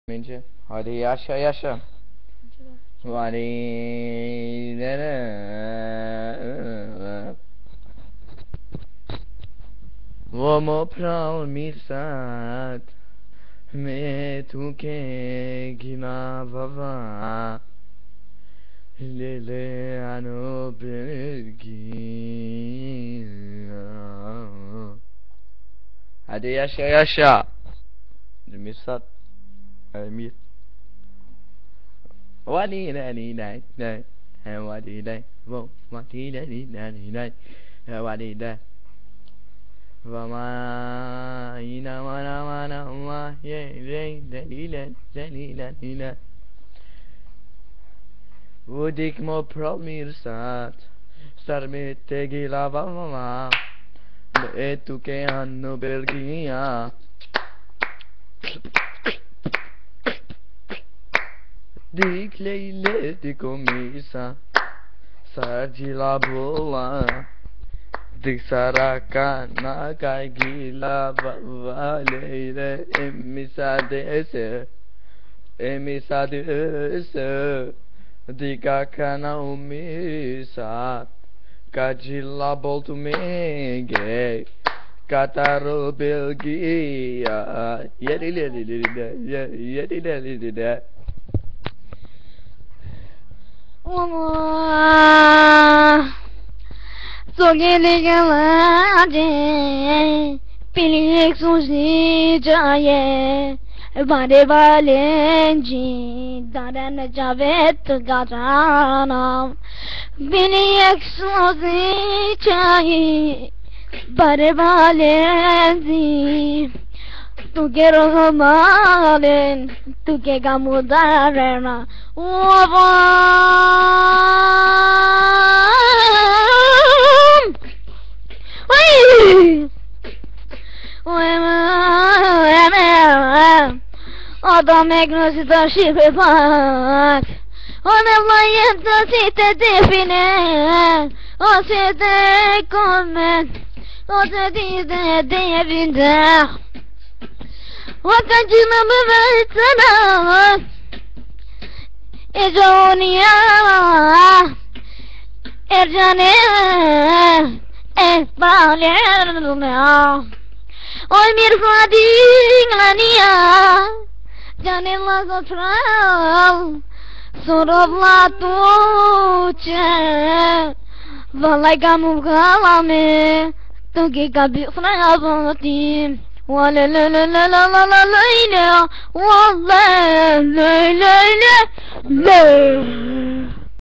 Bence. Hadi yaşa yaşa. Hadi. वो मोप्राल mirsad me tu ke gina vava lele ano belgi. Hadi yaşa yaşa. Mirsad Emir. Wadi dadi dai dai. Wadi dai. Wo wadi dadi dadi dai. Wadi dai. Vama ina mana mana ma ye re dalila dalila dalila. Vudik mo promirsat. Sarmite gila vama. Etu ke hanno belgia. Dik leyle dik omisa. Sarjila bola. Dik saraka na kay gila valeyre emisadese dikakana umisa kajila boltu mege kataro belgia yedilelilide Sogelegalaje, pilik suji jaye, bade valenji, daran javet gajana, pilik suji jaye, bade valenji, tu quiero malen, tu que gamudarena, Adam egnosi da şife bak. Ona layıkta site define. O site komen. O site devinde. Vakancına mı versene. Econiya. Ercane. Balerna. Oy mirsadin lania. Janela zotral. Sorobla tuche. Valai gamu galame. Tugi gabi fraboti. Wale le le le la la la la le. Wale le le le le.